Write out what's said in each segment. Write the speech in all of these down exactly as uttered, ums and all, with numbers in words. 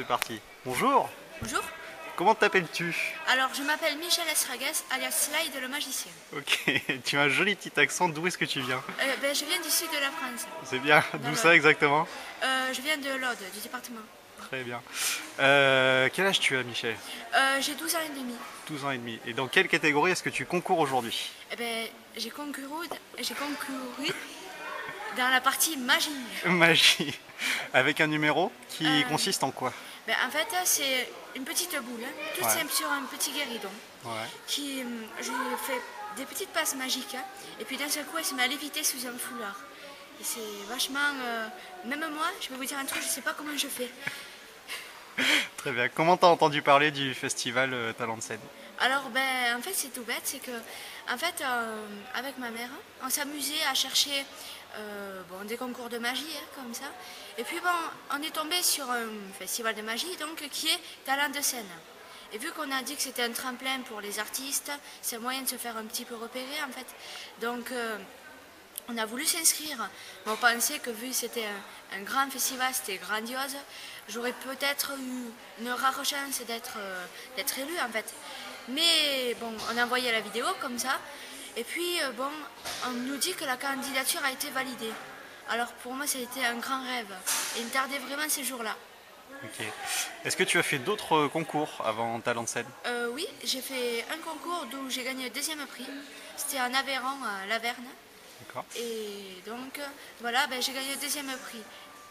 parti. Bonjour. Bonjour. Comment t'appelles-tu? Alors, je m'appelle Michel Esragues, alias Slide le magicien. Ok, tu as un joli petit accent. D'où est-ce que tu viens? Euh, ben, je viens du sud de la France. C'est bien. D'où ça exactement? euh, Je viens de l'Aude, du département. Très bien. Euh, quel âge tu as, Michel? euh, J'ai douze ans et demi. douze ans et demi. Et dans quelle catégorie est-ce que tu concours aujourd'hui? Eh ben, j'ai concouru, j'ai concouru dans la partie magie. Magie. Avec un numéro qui Euh, consiste en quoi? Ben, en fait, c'est une petite boule, hein, toute Ouais. simple sur un petit guéridon. Ouais. Qui, hum, je lui fais des petites passes magiques, hein, et puis d'un seul coup, elle se met à léviter sous un foulard. Et c'est vachement... euh, même moi, je vais vous dire un truc, je sais pas comment je fais. Très bien. Comment t'as entendu parler du festival euh, Talent de scène? Alors, ben, en fait, c'est tout bête, c'est que, en fait, euh, avec ma mère, on s'amusait à chercher euh, bon, des concours de magie, hein, comme ça. Et puis, bon, on est tombé sur un festival de magie, donc, qui est Talent de scène. Et vu qu'on a dit que c'était un tremplin pour les artistes, c'est un moyen de se faire un petit peu repérer, en fait. Donc, euh, on a voulu s'inscrire. Mais on pensait que vu que c'était un, un grand festival, c'était grandiose, j'aurais peut-être eu une rare chance d'être euh, d'être élue, en fait. Mais bon, on a envoyé la vidéo comme ça. Et puis, euh, bon, on nous dit que la candidature a été validée. Alors pour moi, ça a été un grand rêve. Et il me tardait vraiment ces jours-là. Ok. Est-ce que tu as fait d'autres concours avant Talent de scène? Euh, oui, j'ai fait un concours d'où j'ai gagné le deuxième prix. C'était en Aveyron, à Laverne. D'accord. Et donc, voilà, ben, j'ai gagné le deuxième prix.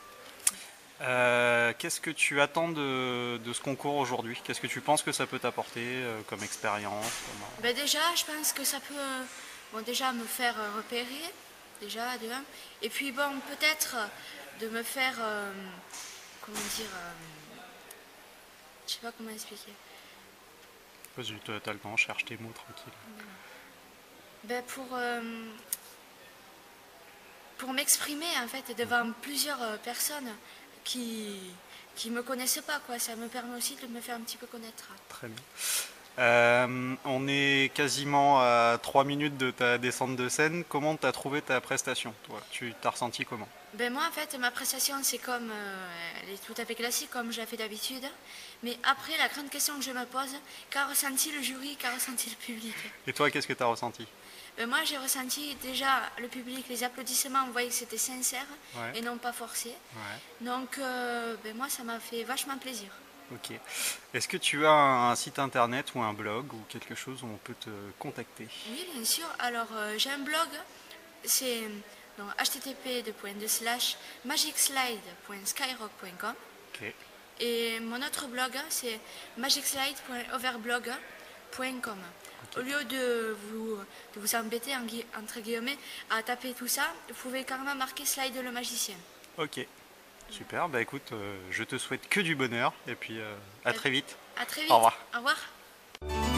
Euh, Qu'est-ce que tu attends de, de ce concours aujourd'hui? Qu'est-ce que tu penses que ça peut t'apporter euh, comme expérience comme... Ben déjà, je pense que ça peut bon, déjà me faire repérer, déjà, de un. Et puis, bon, peut-être de me faire, euh, comment dire, euh, je sais pas comment expliquer. Vas-y, t'as le temps, cherche tes mots tranquille. Ben pour euh, pour m'exprimer, en fait, devant plusieurs personnes qui qui me connaissent pas, quoi. Ça me permet aussi de me faire un petit peu connaître. Très bien. Euh, on est quasiment à trois minutes de ta descente de scène. Comment t'as trouvé ta prestation, toi? Tu t'as ressenti comment? Ben moi, en fait, ma prestation, c'est comme, euh, elle est tout à fait classique, comme je la fais d'habitude. Mais après, la grande question que je me pose, qu'a ressenti le jury, qu'a ressenti le public? Et toi, qu'est-ce que t'as ressenti? Ben moi, j'ai ressenti déjà le public, les applaudissements, on voyait que c'était sincère, Ouais. et non pas forcé. Ouais. Donc, euh, ben moi, ça m'a fait vachement plaisir. Ok. Est-ce que tu as un, un site internet ou un blog ou quelque chose où on peut te contacter? Oui, bien sûr. Alors, euh, j'ai un blog, c'est h t t p slash magicslide point skyrock point com. Ok. Et mon autre blog, c'est magicslide point overblog point com. Okay. Au lieu de vous, de vous embêter, entre guillemets, à taper tout ça, vous pouvez carrément marquer Slide le magicien. Ok. Super. Bah écoute, euh, je te souhaite que du bonheur et puis euh, à très vite. À très vite. Au revoir. Au revoir.